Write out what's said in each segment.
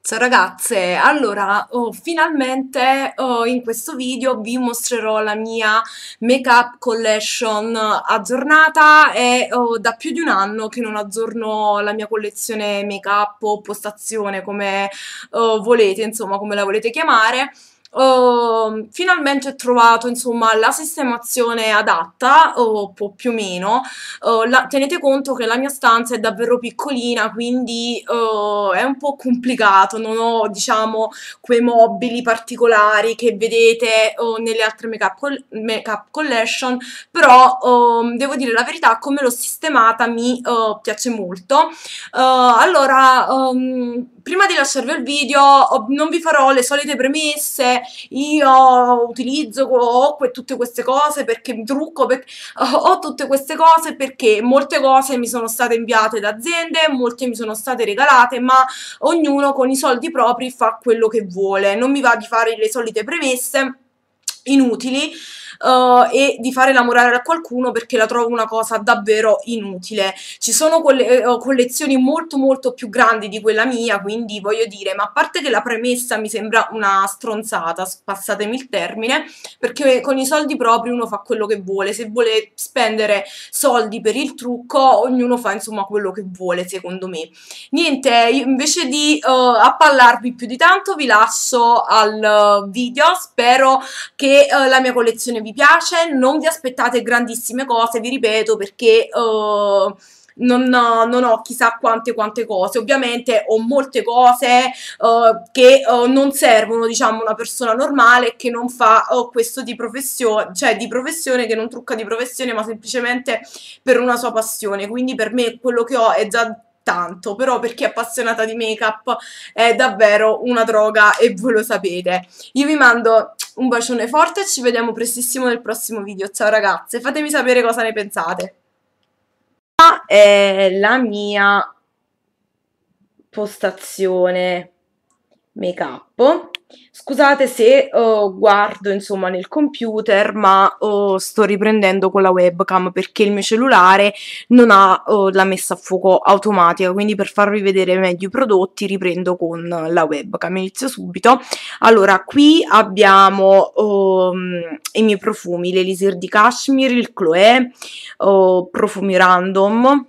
Ciao ragazze, allora finalmente in questo video vi mostrerò la mia make-up collection aggiornata. È da più di un anno che non aggiorno la mia collezione make-up o postazione, come volete, insomma, come la volete chiamare. Finalmente ho trovato, insomma, la sistemazione adatta, o più o meno. Tenete conto che la mia stanza è davvero piccolina, quindi è un po' complicato, non ho, diciamo, quei mobili particolari che vedete nelle altre make-up collection, però devo dire la verità, come l'ho sistemata mi piace molto. Allora, prima di lasciarvi il video, non vi farò le solite premesse. Io utilizzo tutte queste cose perché mi trucco, ho tutte queste cose perché molte cose mi sono state inviate da aziende, molte mi sono state regalate, ma ognuno con i soldi propri fa quello che vuole. Non mi va di fare le solite premesse inutili e di fare innamorare a qualcuno, perché la trovo una cosa davvero inutile. Ci sono collezioni molto molto più grandi di quella mia, quindi voglio dire, ma a parte che la premessa mi sembra una stronzata, passatemi il termine, perché con i soldi propri uno fa quello che vuole. Se vuole spendere soldi per il trucco, ognuno fa insomma quello che vuole, secondo me. Niente, io invece di appallarvi più di tanto vi lascio al video. Spero che la mia collezione vi piace, non vi aspettate grandissime cose, vi ripeto, perché non ho chissà quante cose. Ovviamente ho molte cose che non servono, diciamo, a una persona normale che non fa questo di professione, cioè di professione, che non trucca di professione, ma semplicemente per una sua passione. Quindi per me quello che ho è già tanto, però per chi è appassionata di make-up è davvero una droga e voi lo sapete. Io vi mando un bacione forte e ci vediamo prestissimo nel prossimo video. Ciao ragazze, fatemi sapere cosa ne pensate. Questa è la mia postazione make up. Scusate se guardo insomma nel computer, ma sto riprendendo con la webcam perché il mio cellulare non ha la messa a fuoco automatica, quindi per farvi vedere meglio i prodotti riprendo con la webcam. Inizio subito. Allora, qui abbiamo i miei profumi, l'Elisir di Cashmere, il Chloé, profumi random.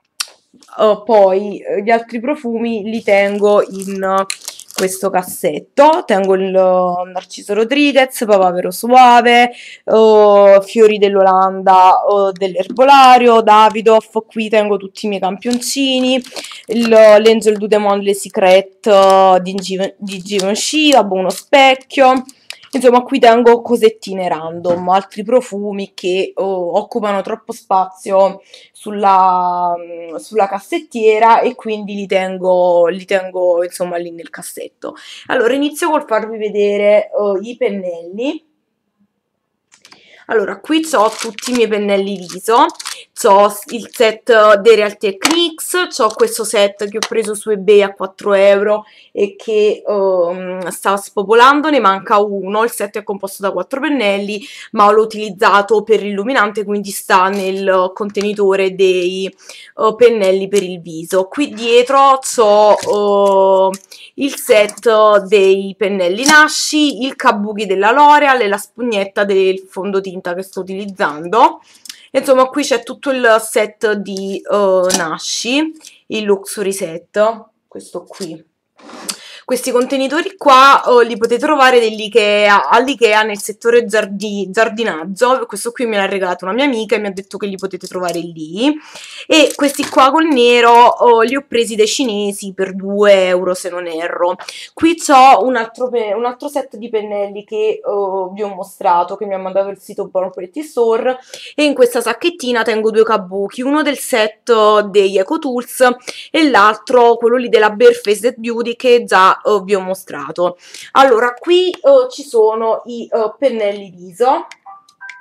Poi gli altri profumi li tengo in questo cassetto. Tengo il Narciso Rodriguez, Papavero Suave, fiori dell'Olanda, dell'erbolario, Davidoff. Qui tengo tutti i miei campioncini, l'Angel du Demon Le Secret di Givenchy, vabbè, uno specchio. Insomma, qui tengo cosettine random, altri profumi che occupano troppo spazio sulla cassettiera, e quindi li tengo insomma lì nel cassetto. Allora, inizio col farvi vedere i pennelli. Allora, qui ho tutti i miei pennelli viso, ho il set dei Real Techniques, ho questo set che ho preso su eBay a 4 euro e che sta spopolando, ne manca uno. Il set è composto da 4 pennelli, ma l'ho utilizzato per illuminante, quindi sta nel contenitore dei pennelli per il viso. Qui dietro ho il set dei pennelli Nashi, il kabuki della L'Oreal e la spugnetta del fondotinta che sto utilizzando. Insomma, qui c'è tutto il set di Nashi, il Luxury Set, questo qui. Questi contenitori qua li potete trovare all'Ikea nel settore giardinaggio. Questo qui me l'ha regalato una mia amica e mi ha detto che li potete trovare lì. E questi qua col nero li ho presi dai cinesi per 2 euro, se non erro. Qui ho un altro set di pennelli che vi ho mostrato, che mi ha mandato il sito Bon Pretty Store, e in questa sacchettina tengo 2 kabuki, uno del set degli Eco Tools e l'altro quello lì della Bare Faced Beauty, che già vi ho mostrato. Allora, qui ci sono i pennelli viso.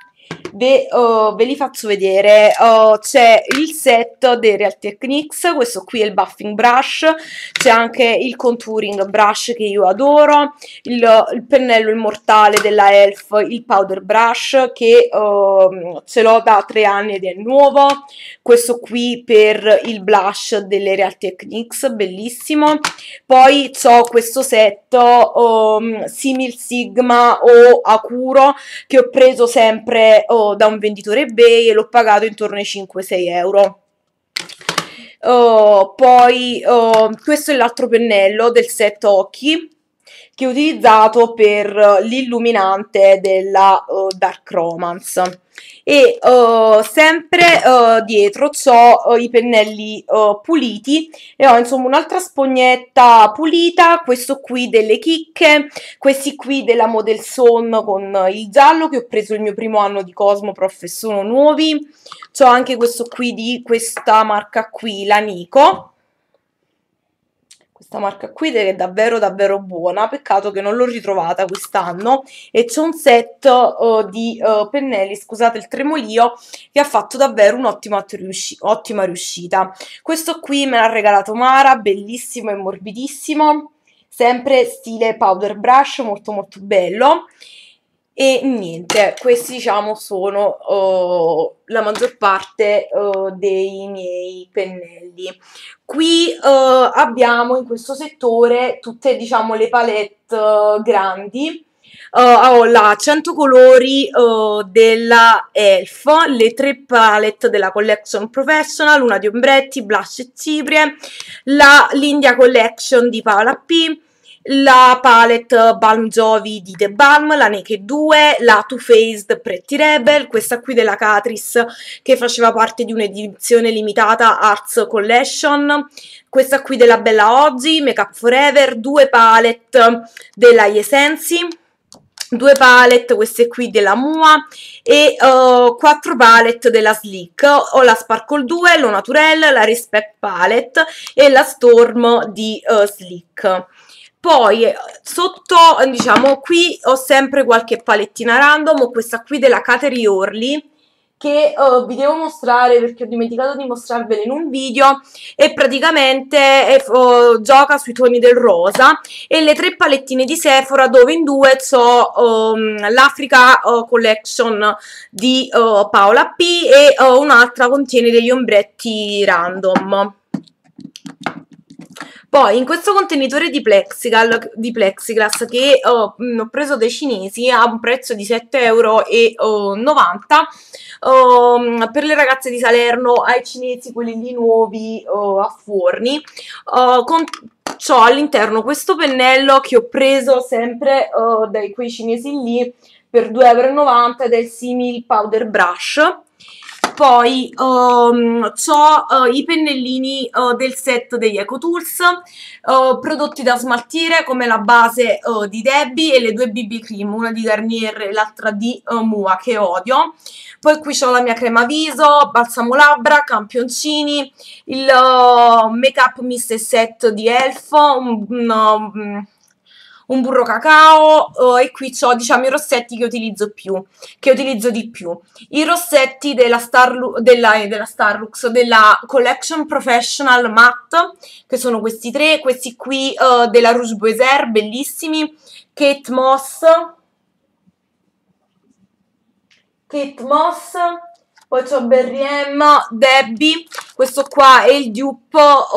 ve li faccio vedere. C'è il set dei Real Techniques, questo qui è il buffing brush, c'è anche il contouring brush che io adoro, il pennello immortale della Elf, il powder brush che ce l'ho da 3 anni ed è nuovo, questo qui per il blush delle Real Techniques, bellissimo. Poi ho questo set Simil Sigma o Akuro che ho preso sempre da un venditore eBay e l'ho pagato intorno ai 5-6 euro. Poi questo è l'altro pennello del set occhi che ho utilizzato per l'illuminante della Dark Romance. E sempre dietro ho i pennelli puliti e ho insomma un'altra spugnetta pulita, questo qui delle chicche, questi qui della Model Son con il giallo che ho preso il mio primo anno di Cosmoprof e sono nuovi. C'ho anche questo qui di questa marca qui, la Nico. Questa marca qui che è davvero davvero buona, peccato che non l'ho ritrovata quest'anno. E c'è un set di pennelli, scusate il tremolio, che ha fatto davvero un'ottima riuscita. Questo qui me l'ha regalato Mara, bellissimo e morbidissimo, sempre stile powder brush, molto molto bello. E niente, questi diciamo sono la maggior parte dei miei pennelli. Qui abbiamo in questo settore tutte diciamo le palette grandi. Ho la 100 colori della Elf, le 3 palette della Collection Professional, una di ombretti, blush e ciprie, l'India Collection di Paola P, la palette Balm Jovi di The Balm, la Naked 2, la Too Faced Pretty Rebel, questa qui della Catrice che faceva parte di un'edizione limitata Arts Collection, questa qui della Bella Oggi, Make Up Forever, 2 palette della Yesensi, 2 palette, queste qui della Mua e 4 palette della Sleek. Ho la Sparkle 2, l'Eau Naturelle, la Respect Palette e la Storm di Sleek. Poi sotto, diciamo, qui ho sempre qualche palettina random, ho questa qui della Kateri Orly, che vi devo mostrare perché ho dimenticato di mostrarvela in un video, e praticamente gioca sui toni del rosa, e le 3 palettine di Sephora, dove in 2 ho l'Africa Collection di Paola P e un'altra contiene degli ombretti random. Poi in questo contenitore di plexiglass che ho preso dai cinesi a un prezzo di 7,90 € per le ragazze di Salerno, ai cinesi quelli lì nuovi a forni, c'ho all'interno questo pennello che ho preso sempre da quei cinesi lì per 2,90 € ed è il Simil Powder Brush. Poi ho i pennellini del set degli EcoTools, prodotti da smaltire come la base di Debbie e le 2 BB Cream, una di Garnier e l'altra di Mua che odio. Poi qui ho la mia crema viso, balsamo labbra, campioncini, il make up mist e set di Elf, un burro cacao e qui ho diciamo i rossetti che utilizzo di più. I rossetti della Starlux, della Collection Professional Matte, che sono questi 3, questi qui della Rouge Boiser, bellissimi, Kate Moss, poi c'ho Berry M, Debbie, questo qua è il dupe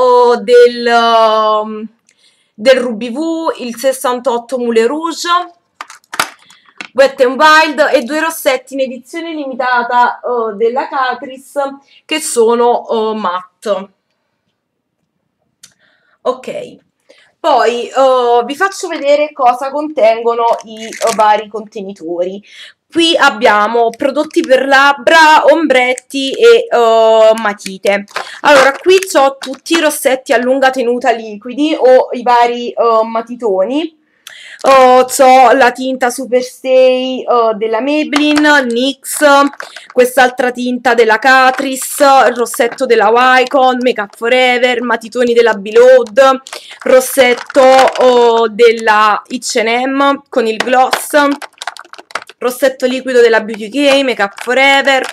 del Ruby Woo, il 68 Moulin Rouge, Wet n Wild, e 2 rossetti in edizione limitata della Catrice che sono matte. Ok, poi vi faccio vedere cosa contengono i vari contenitori. Qui abbiamo prodotti per labbra, ombretti e matite. Allora, qui ho tutti i rossetti a lunga tenuta liquidi o i vari matitoni. Ho la tinta Superstay della Maybelline, NYX, quest'altra tinta della Catrice, il rossetto della Wycon, Make Up Forever, matitoni della Beloved, rossetto della H&M con il gloss, rossetto liquido della Beauty K, Make Up Forever,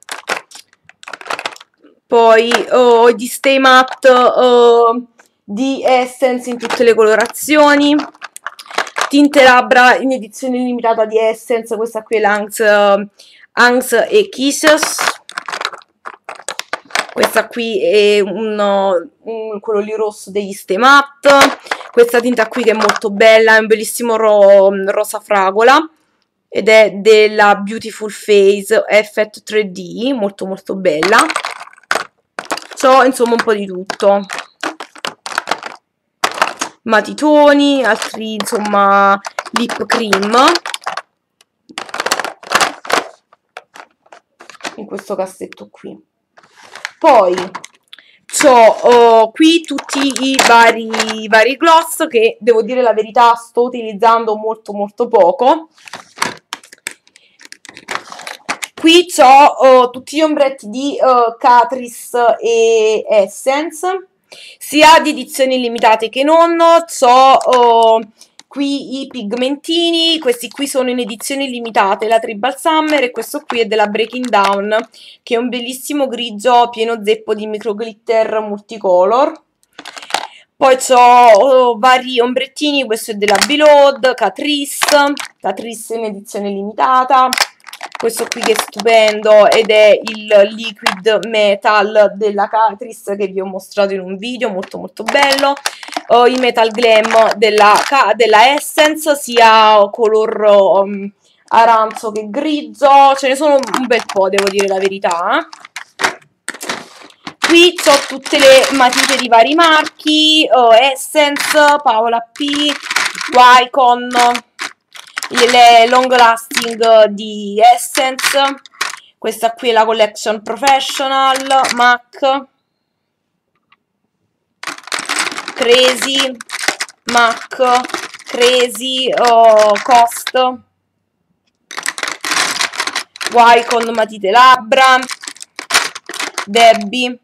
poi gli Stay Matte di Essence in tutte le colorazioni, tinte labbra in edizione limitata di Essence, questa qui è l'Anx e Kisses, questa qui è quello lì rosso degli Stay Matte, questa tinta qui che è molto bella, è un bellissimo rosa fragola, ed è della Beautiful Face Effect 3D, molto molto bella. So, insomma, un po' di tutto. Matitoni, altri, insomma, lip cream. In questo cassetto qui. Poi ho qui tutti i vari gloss che, devo dire la verità, sto utilizzando molto molto poco. Qui ho tutti gli ombretti di Catrice e Essence, sia di edizioni limitate che non. Qui i pigmentini, questi qui sono in edizioni limitate, la Tribal Summer, e questo qui è della Breaking Down, che è un bellissimo grigio pieno zeppo di micro glitter multicolor. Poi ho vari ombrettini, questo è della Beloved, Catrice in edizione limitata. Questo qui che è stupendo ed è il Liquid Metal della Catrice che vi ho mostrato in un video, molto molto bello. I Metal Glam della Essence, sia color arancio che grigio, ce ne sono un bel po', devo dire la verità. Qui ho tutte le matite di vari marchi, Essence, Paola P, Wycon, le long lasting di Essence, questa qui è la collection Professional, MAC, Crazy, MAC, Crazy, Cost, Wycon matite labbra, Debbie,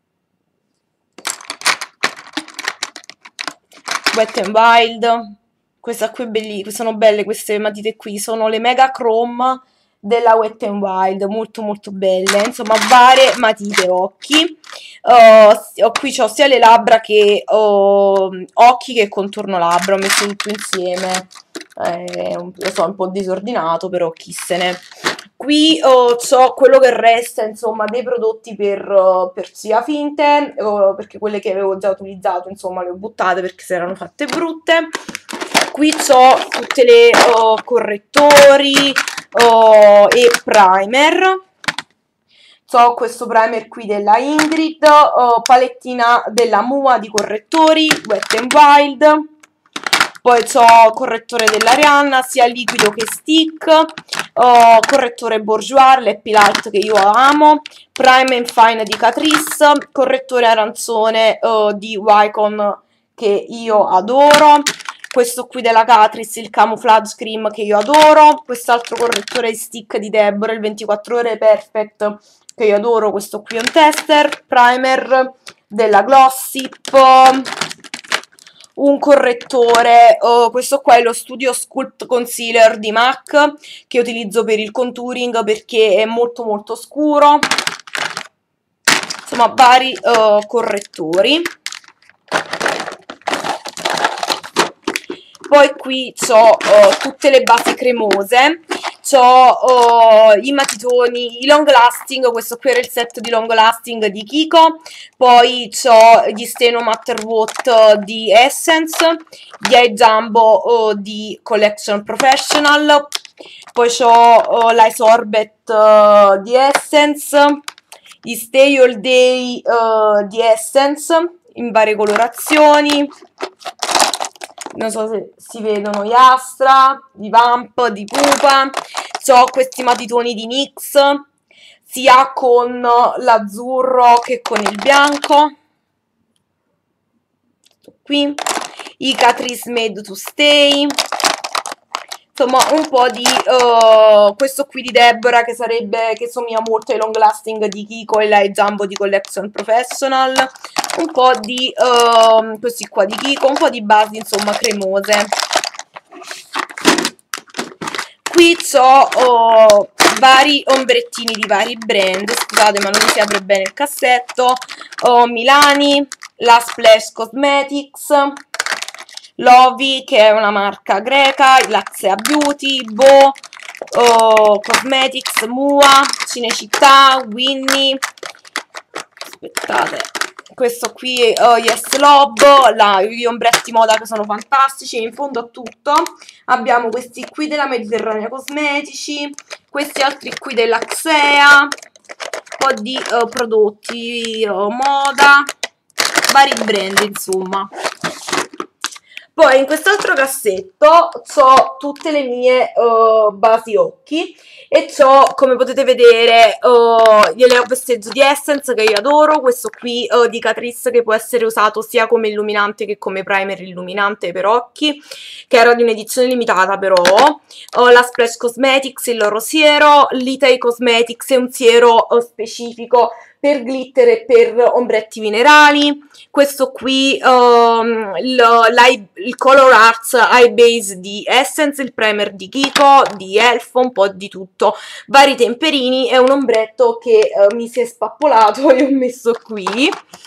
Wet n Wild. Questa qui è bellissima, sono belle queste matite qui, sono le Mega Chrome della Wet n Wild, molto molto belle, insomma varie matite occhi. Qui ho sia le labbra che occhi che contorno labbra, ho messo tutto insieme, lo so, un po' disordinato, però chi se ne. Qui ho quello che resta, insomma, dei prodotti per sia finte, perché quelle che avevo già utilizzato, insomma, le ho buttate perché si erano fatte brutte. Qui ho tutte le correttori e primer. Ho questo primer qui della Ingrid, palettina della Mua di correttori, Wet n Wild. Poi ho correttore della Rihanna, sia liquido che stick, correttore Bourjois, l'Happy Light che io amo, Prime and Fine di Catrice, correttore arancione di Wycon che io adoro, questo qui della Catrice, il Camouflage Cream che io adoro, quest'altro correttore stick di Deborah, il 24 ore Perfect che io adoro, questo qui è un tester, primer della Glossip, un correttore, questo qua è lo Studio Sculpt Concealer di MAC che utilizzo per il contouring perché è molto molto scuro, insomma vari correttori. Poi qui ho tutte le basi cremose, ho i matitoni, i long lasting, questo qui era il set di long lasting di Kiko, poi ho gli Steno Matter Watt di Essence, gli Eye Jumbo di Collection Professional, poi ho l'Eye Sorbet di Essence, gli Stay All Day di Essence in varie colorazioni. Non so se si vedono, gli Astra, di Vamp, di Pupa. Ho questi matitoni di NYX, sia con l'azzurro che con il bianco. Qui i Catrice Made to Stay. Insomma, un po' di questo qui di Deborah che somiglia molto ai long lasting di Kiko e l'Eye Jumbo di Collection Professional, un po' di questi qua di Kiko, un po' di basi insomma cremose. Qui ho vari ombrettini di vari brand, scusate ma non si apre bene il cassetto. Ho Milani, la Splash Cosmetics, Lovi, che è una marca greca, Laxea Beauty, Bo, Cosmetics, Mua, Cinecittà, Winnie, aspettate, questo qui è Yes Lob, gli ombretti moda che sono fantastici. In fondo a tutto abbiamo questi qui della Mediterranea Cosmetici, questi altri qui dell'Axea, un po' di prodotti moda, vari brand insomma. Poi in quest'altro cassetto ho tutte le mie basi occhi e come potete vedere, gliele ho vesteggio di Essence che io adoro, questo qui di Catrice che può essere usato sia come illuminante che come primer illuminante per occhi, che era di un'edizione limitata però. Ho la Splash Cosmetics, il loro siero, l'Itay Cosmetics è un siero specifico per glitter e per ombretti minerali. Questo qui il Color Arts Eye Base di Essence, il primer di Kiko, di Elf, un po' di tutto, vari temperini e un ombretto che mi si è spappolato e ho messo qui.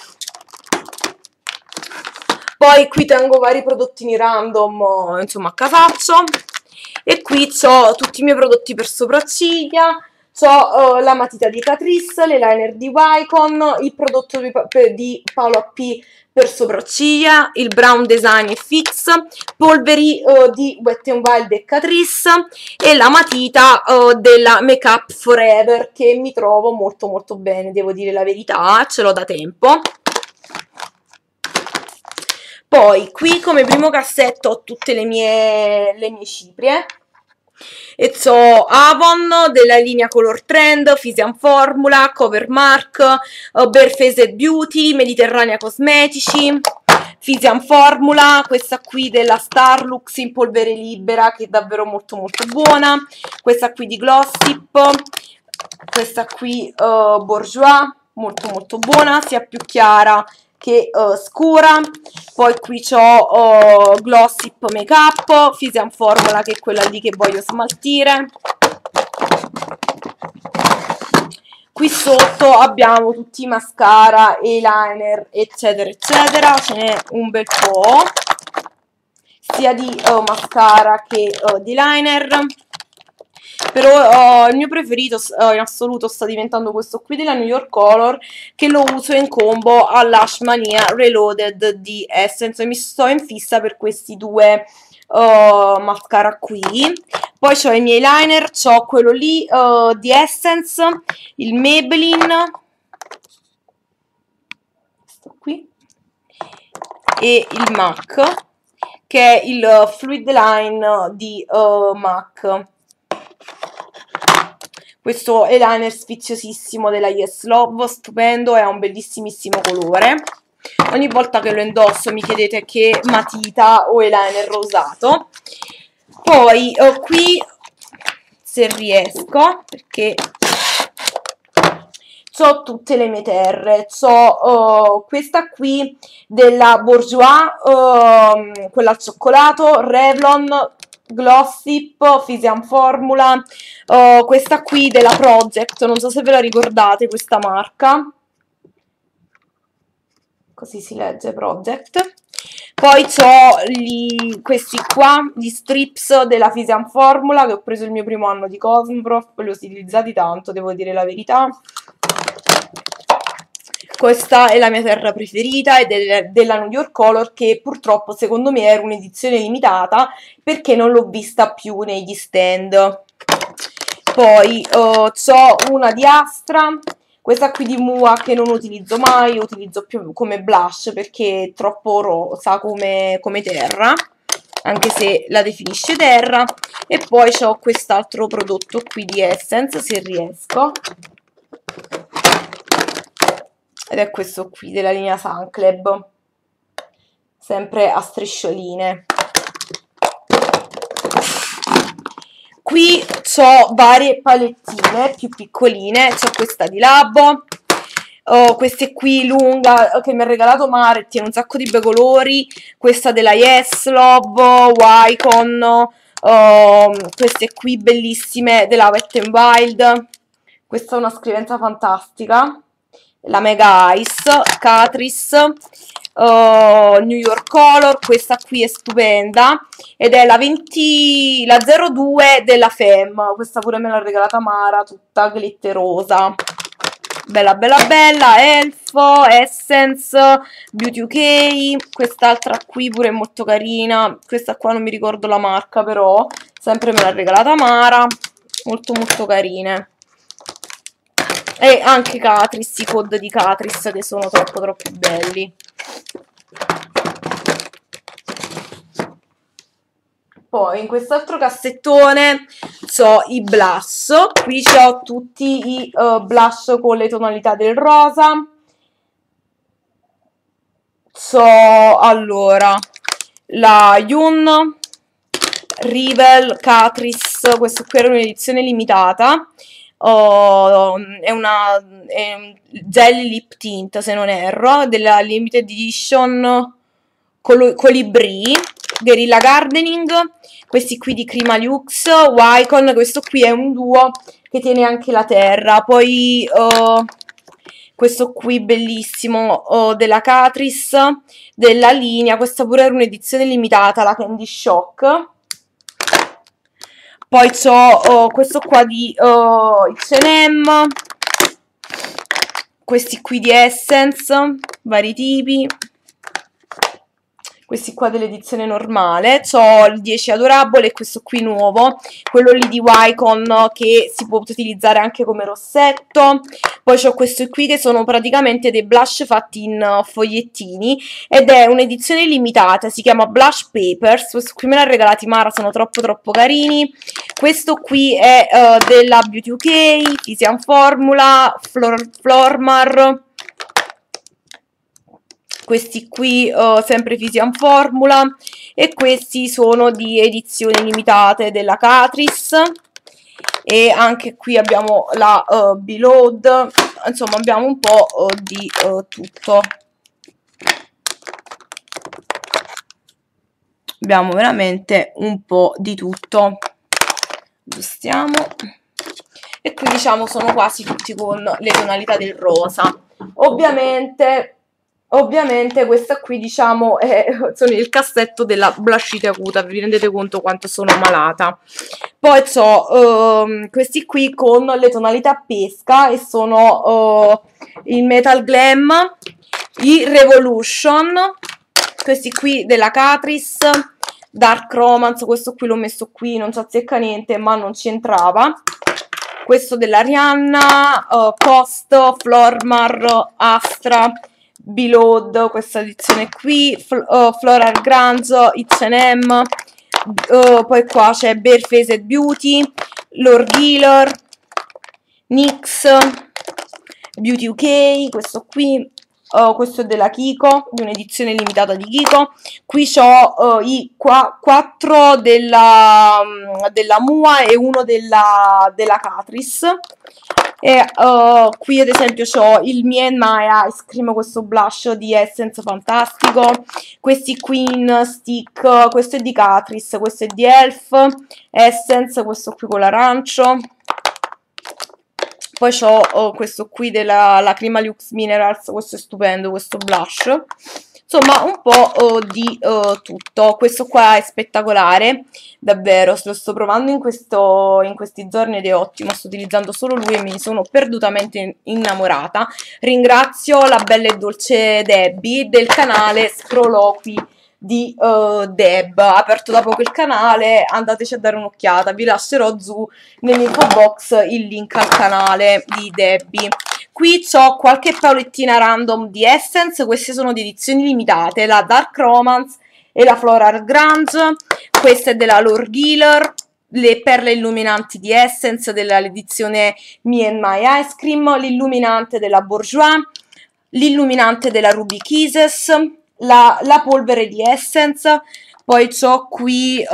Poi qui tengo vari prodottini random, insomma a casaccio, e qui ho tutti i miei prodotti per sopracciglia. Ho la matita di Catrice, l'eyeliner di Wycon, il prodotto di Paolo P per sopracciglia, il Brown Design Fix, polveri di Wet n Wild e Catrice e la matita della Make Up Forever che mi trovo molto molto bene, devo dire la verità, ce l'ho da tempo. Poi qui come primo cassetto ho tutte le mie ciprie. E ho Avon della linea Color Trend, Fisian Formula, Covermark, Barefaced Beauty, Mediterranea Cosmetici, Fisian Formula, questa qui della Starlux in polvere libera che è davvero molto molto buona, questa qui di Glossip, questa qui Bourjois, molto molto buona, sia più chiara che scura. Poi qui ho Glossip Makeup, Fisian Formula che è quella lì che voglio smaltire. Qui sotto abbiamo tutti i mascara, eyeliner eccetera eccetera, ce n'è un bel po', sia di mascara che di liner. Però il mio preferito in assoluto sta diventando questo qui della New York Color, che lo uso in combo all'Ash Mania Reloaded di Essence e mi sto in fissa per questi due mascara qui. Poi ho i miei liner, ho quello lì di Essence, il Maybelline, questo qui, e il MAC, che è il Fluid Line di MAC. Questo eyeliner sfiziosissimo della Yes Love, stupendo, e ha un bellissimissimo colore. Ogni volta che lo indosso mi chiedete che matita o eyeliner ho usato. Poi qui, se riesco, perché ho tutte le mie terre, ho questa qui della Bourjois, quella al cioccolato, Revlon, Glossip, Fisian Formula, questa qui della Project, non so se ve la ricordate questa marca, così si legge Project. Poi ho questi qua, gli strips della Fisian Formula, che ho preso il mio primo anno di Cosmoprof, li ho utilizzati tanto, devo dire la verità. Questa è la mia terra preferita, è della New York Color, che purtroppo secondo me era un'edizione limitata perché non l'ho vista più negli stand. Poi ho una di Astra, questa qui di Mua che non utilizzo mai, utilizzo più come blush perché è troppo rosa come terra, anche se la definisce terra. E poi ho quest'altro prodotto qui di Essence, se riesco, ed è questo qui della linea Sun Club, sempre a striscioline. Qui ho varie palettine più piccoline, c'ho questa di Labo, questa qui lunga che mi ha regalato Mare, tiene un sacco di bei colori, questa della Yes Love, Wycon, queste qui bellissime della Wet n Wild, questa è una scrivenza fantastica, la Mega Ice, Catrice, New York Color, questa qui è stupenda ed è la 02 della Femme, questa pure me l'ha regalata Mara, tutta glitterosa, bella bella bella. Elf, Essence, Beauty UK, quest'altra qui pure è molto carina, questa qua non mi ricordo la marca però, sempre me l'ha regalata Mara, molto molto carine. E anche Catrice, i code di Catrice che sono troppo belli. Poi in quest'altro cassettone ho i blush, qui ho tutti i blush con le tonalità del rosa. Allora la Yoon, Rivel, Catrice, questo qui era un'edizione limitata. È un gel lip tint se non erro, della limited edition Colibri, Guerrilla Gardening, questi qui di Crimalux, Wycon, questo qui è un duo che tiene anche la terra, poi questo qui bellissimo della Catrice, della linea, questa pure era un'edizione limitata, la Candy Shock. Poi c'ho questo qua di H&M, questi qui di Essence, vari tipi, questi qua dell'edizione normale, c'ho il 10 Adorable e questo qui nuovo, quello lì di Wycon che si può utilizzare anche come rossetto. Poi c'ho questi qui che sono praticamente dei blush fatti in fogliettini ed è un'edizione limitata, si chiama Blush Papers, questo qui me l'ha regalati Mara, sono troppo carini. Questo qui è della Beauty UK, Fisian Formula, Flormar, questi qui sempre Fisian Formula e questi sono di edizioni limitate della Catrice e anche qui abbiamo la Beloved, insomma abbiamo un po' di tutto, abbiamo veramente un po' di tutto. Aggiustiamo e qui diciamo sono quasi tutti con le tonalità del rosa. Ovviamente questa qui diciamo sono il cassetto della blushite acuta, vi rendete conto quanto sono malata. Poi ho questi qui con le tonalità pesca e sono il Metal Glam, i Revolution, questi qui della Catrice, Dark Romance, questo qui l'ho messo qui, non ci azzecca niente ma non ci entrava. Questo della Rihanna, Cost, Flormar, Astra, Beloved, questa edizione qui, Floral Grange, H&M, poi qua c'è Barefaced Beauty, Lord Healer, NYX, Beauty UK, questo qui, questo è della Kiko, di un'edizione limitata di Kiko. Qui ho i 4 della Mua e uno della Catrice. E qui ad esempio ho il Me and My Ice Cream, questo blush di Essence fantastico, questi Queen Stick, questo è di Catrice, questo è di Elf, Essence, questo qui con l'arancio. Poi ho questo qui della Lacrima Lux Minerals, questo è stupendo, questo blush. Insomma, un po' di tutto. Questo qua è spettacolare, davvero, lo sto provando in questi giorni ed è ottimo, sto utilizzando solo lui e mi sono perdutamente innamorata. Ringrazio la bella e dolce Debbie del canale Sproloqui di Deb, ha aperto da poco il canale, andateci a dare un'occhiata, vi lascerò giù nell'info box il link al canale di Debbie. Qui ho qualche palettina random di Essence, queste sono di edizioni limitate, la Dark Romance e la Floral Grange, questa è della Lord Healer, le perle illuminanti di Essence dell'edizione Me and My Ice Cream, l'illuminante della Bourjois, l'illuminante della Ruby Kisses, la polvere di Essence, poi ho qui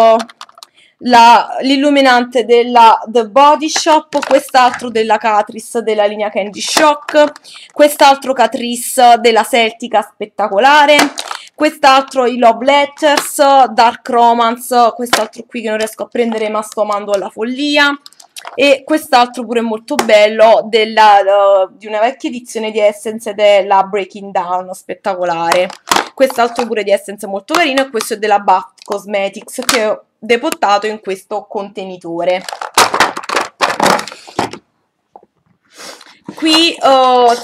l'illuminante della The Body Shop, quest'altro della Catrice della linea Candy Shock, quest'altro Catrice della Celtica spettacolare, quest'altro i Love Letters, Dark Romance, quest'altro qui che non riesco a prendere ma sto amando alla follia, e quest'altro pure molto bello di una vecchia edizione di Essence ed è la Breaking Down, spettacolare. Quest'altro pure di Essence molto carino, e questo è della Bath Cosmetics che ho depottato in questo contenitore. Qui ho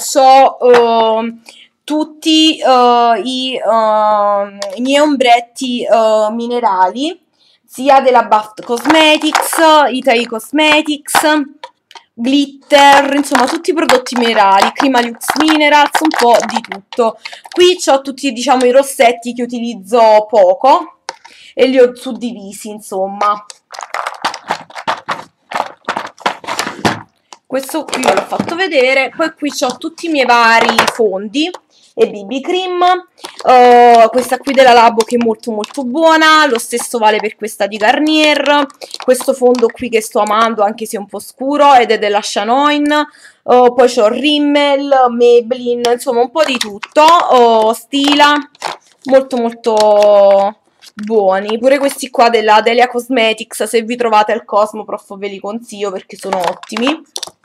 tutti i miei ombretti minerali, sia della Bath Cosmetics, Italy Cosmetics, glitter, insomma tutti i prodotti minerali, Climalux Minerals, un po' di tutto. Qui ho tutti, diciamo, i rossetti che utilizzo poco e li ho suddivisi, insomma. Questo qui ve l'ho fatto vedere. Poi qui ho tutti i miei vari fondi e BB cream, questa qui della Labo che è molto molto buona, lo stesso vale per questa di Garnier, questo fondo qui che sto amando anche se è un po' scuro ed è della Shanoin, poi c'ho Rimmel, Maybelline, insomma un po' di tutto, Stila, molto molto buoni. Pure questi qua della Delia Cosmetics, se vi trovate al Cosmoprof ve li consiglio perché sono ottimi.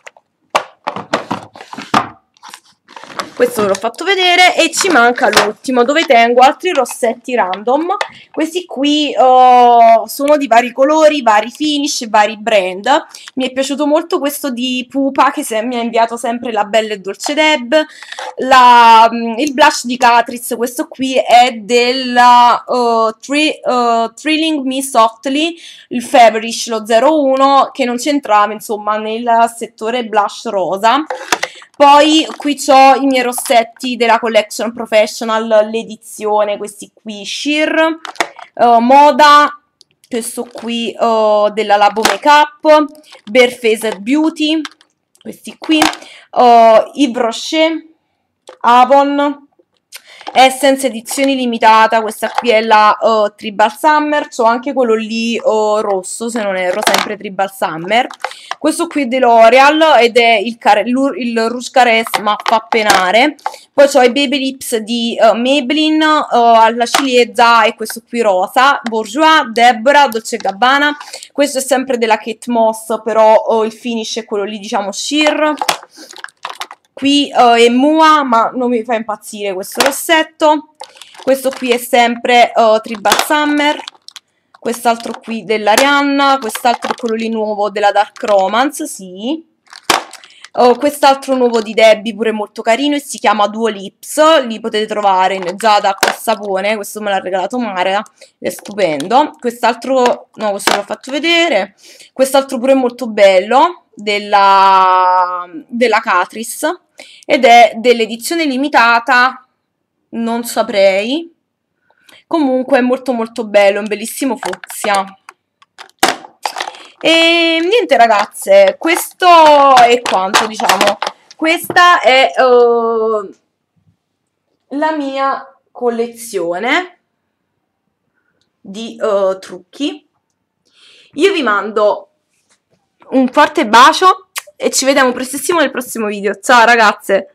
Questo ve l'ho fatto vedere, e ci manca l'ultimo dove tengo altri rossetti random. Questi qui sono di vari colori, vari finish, vari brand. Mi è piaciuto molto questo di Pupa che mi ha inviato sempre la Bella e Dolce Deb, il blush di Catrice, questo qui è della Thrilling Me Softly, il Feverish, lo 01, che non c'entrava insomma nel settore blush rosa. Poi qui ho i miei rossetti della Collection Professional, l'edizione, questi qui Sheer, Moda, questo qui della Labo Makeup, Barefaced Beauty, questi qui, Yves Rocher, Avon, Essence edizione limitata, questa qui è la Tribal Summer, c'ho anche quello lì rosso se non erro, sempre Tribal Summer. Questo qui è dell'Oreal ed è il Rouge Caresse, ma fa penare. Poi ho i Baby Lips di Maybelline alla ciliegia, e questo qui rosa, Bourjois, Deborah, Dolce & Gabbana. Questo è sempre della Kate Moss, però il finish è quello lì, diciamo, sheer. Qui è Mua, ma non mi fa impazzire questo rossetto. Questo qui è sempre Tribal Summer. Quest'altro qui dell'Arianna. Quest'altro è quello lì nuovo della Dark Romance, sì. Quest'altro nuovo di Debbie, pure molto carino, e si chiama Duo Lips. Li potete trovare in giada acqua e sapone. Questo me l'ha regalato Mara, è stupendo. Quest'altro, no, questo ve l'ho fatto vedere. Quest'altro pure molto bello, della Catrice, ed è dell'edizione limitata, non saprei. Comunque è molto molto bello, un bellissimo fucsia. E niente ragazze, questo è quanto, diciamo. Questa è la mia collezione di trucchi. Io vi mando un forte bacio e ci vediamo prestissimo nel prossimo video. Ciao ragazze!